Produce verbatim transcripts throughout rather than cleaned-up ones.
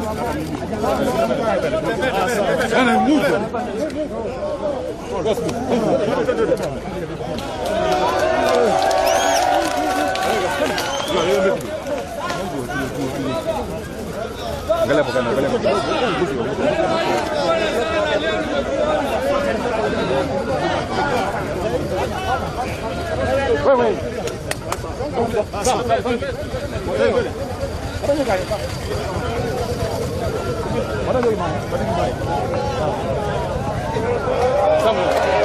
Angalia hapo kana, angalia hapo. Wewe wewe. Sawa, sawa. Wewe. Apa kaya? Mana lagi mai? Mana lagi mai? Sama.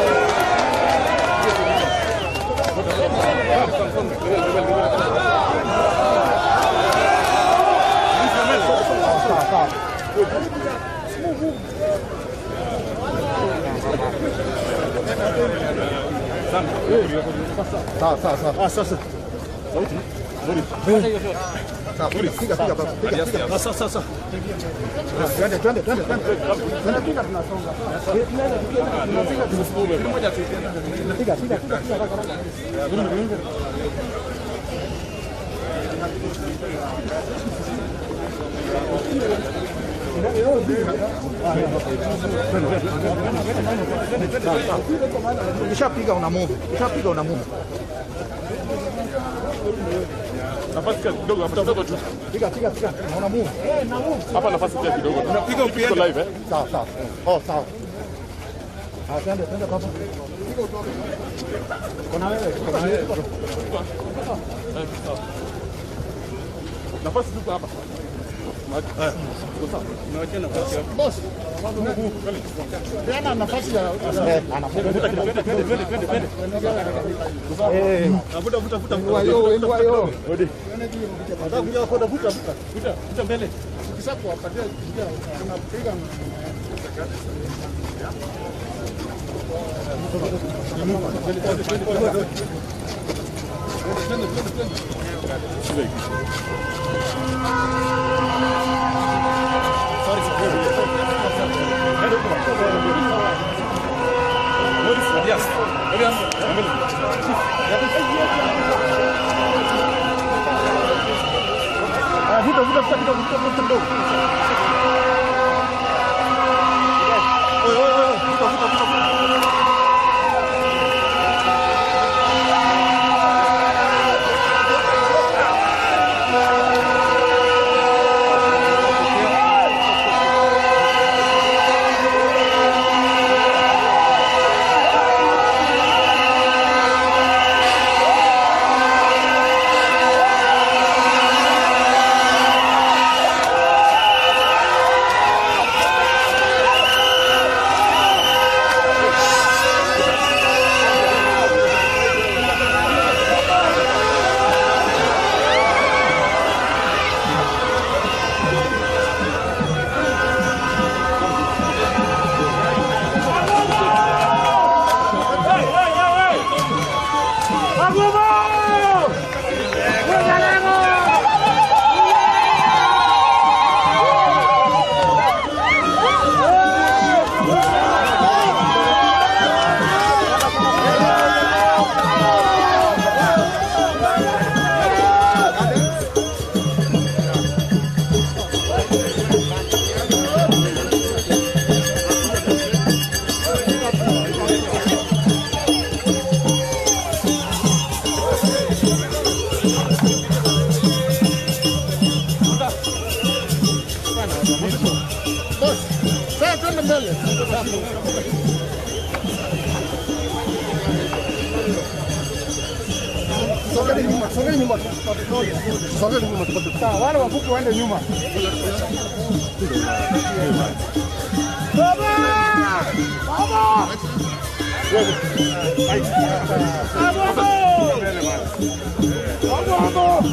Sah, sah, sah. Ah, sah, sah. Sorry. Sorry. Sah, sorry. Tiga, tiga, tiga, tiga. Sah, sah, sah. Twende, twende, twende, twende. Twende tiga tunasonga. Tunapiga tunasonga. Moja tu. Tiga, tiga, tiga, tiga. Ukishapiga una move, ukishapiga una move. Nafasi kidogo hapa kidogo tu. Piga piga piga. Una move. Eh, na move. Hapa nafasi pia kidogo. Unapiga upiende live eh? Sawa sawa. Oh, sawa. Ah, twende twende baba. Piga utoke. Kuna wewe, kuna wewe. Nafasi tu hapa. Boss, Diana nafasi ya anavuta twende twende twende twende. Eh, vuta vuta vuta. Wayo, wayo. Rudi. Ndio kuja kwa vuta vuta. Vuta, vuta mbele. Ukisha kuwapatia njia tunapiga. Vuta vuta vuta kidogo kidogo kidogo. Oi oi oi, vuta vuta vuta. Sogea nyuma, sogea nyuma. Sogea nyuma. Sawa, wale wafupi waende nyuma. Baba! Baba! Baba! Baba!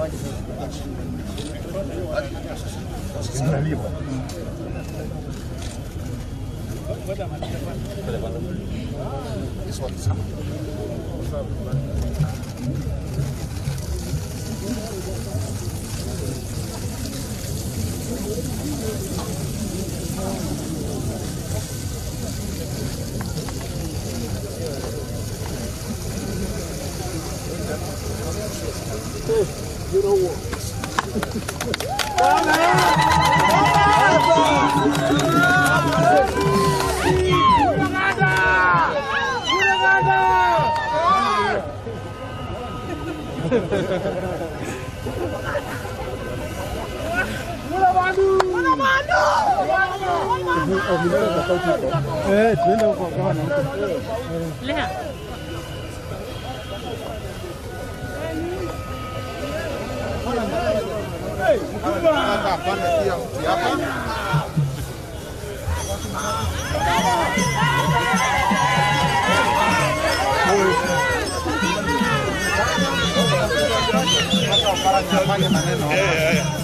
Zinaliwa. This one is you know what? Eh, tuende huko kwa nani? Lea. Hey, hapa panda pia mti hapa. Eh, eh.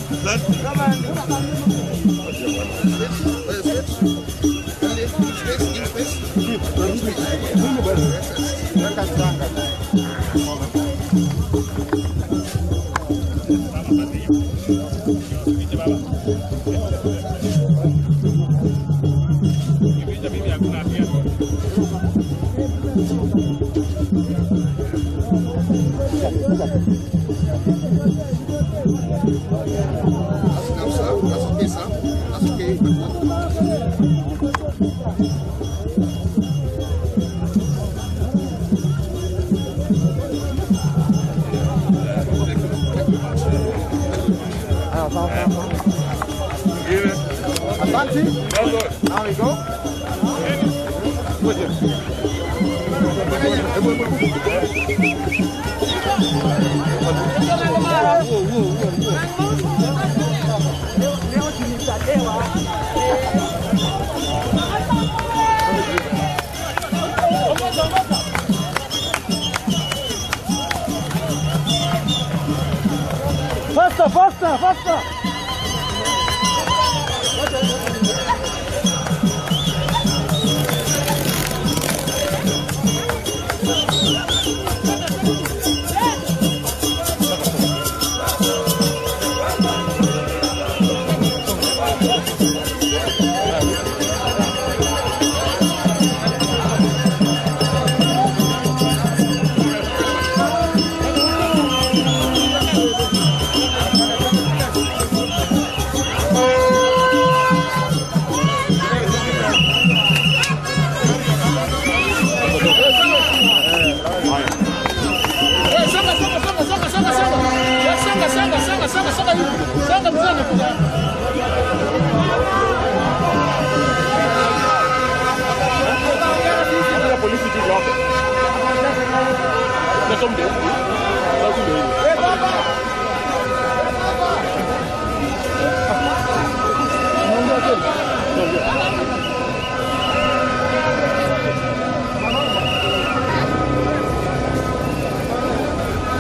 Asante. Now we go. Faster, faster, faster.